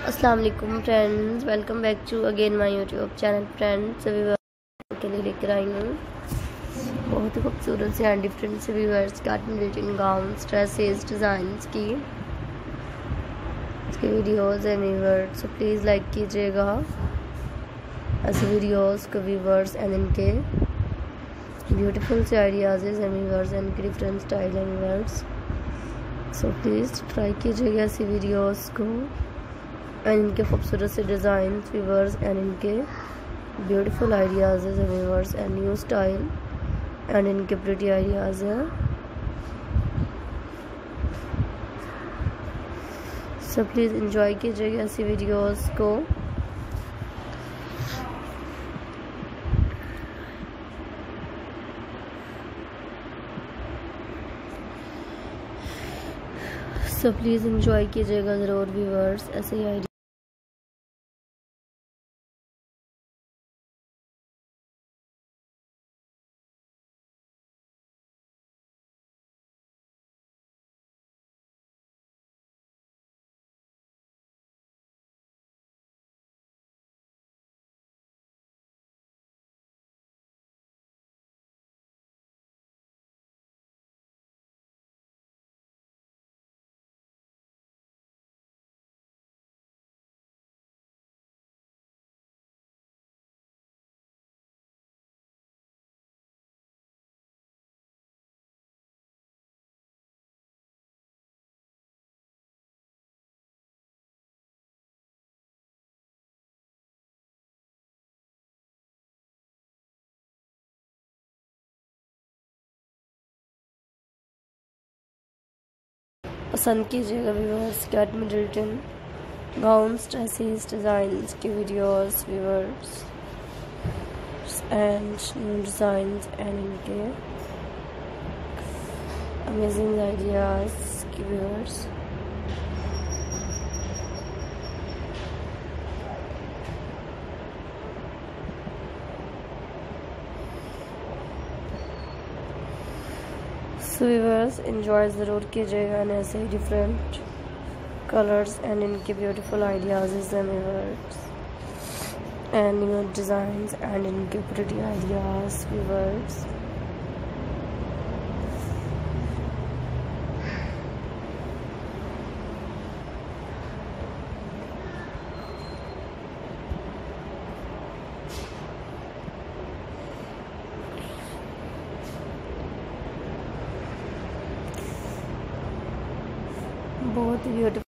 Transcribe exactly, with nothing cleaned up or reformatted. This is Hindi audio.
अस्सलाम वालेकुम friends, welcome back to again my YouTube channel. Friends सभी के लिए लेकर आई हूँ बहुत ही खूबसूरत से एंड डिफरेंट से viewers Kate Middleton gowns, dresses, designs की इसके videos and viewers. So please like कीजिएगा ऐसे वीडियोस को व्यूअर्स एंड इनके ब्यूटीफुल से आइडियाज़ एंड व्यूअर्स एंड इनके different style and viewers. So please try कीजिएगा ऐसी वीडियोस को एंड इनके खूबसूरत से डिज़ाइन व्यूअर्स एंड इनके ब्यूटीफुल आइडियाज़ हैं viewers and new style and इनके प्रिटी आइडियाज़ हैं। सो प्लीज़ इंजॉय कीजिएगा ऐसी वीडियोस को। सो प्लीज़ इंजॉय कीजिएगा ज़रूर व्यूअर्स ऐसे ही आइडिया। पसंद कीजिएगा viewers Kate Middleton gowns, dresses, designs के videos viewers and new designs and इनके अमेजिंग आइडियाज़ के व्यूअर्स। सो व्यूअर्स एंजॉय ज़रूर कीजिएगा एंड ऐसे ही डिफरेंट कलर्स एंड इनके beautiful ideas and viewers and new designs and इनके प्रिटी आइडियाज़ व्यूअर्स। बहुत ही ब्यूटीफुल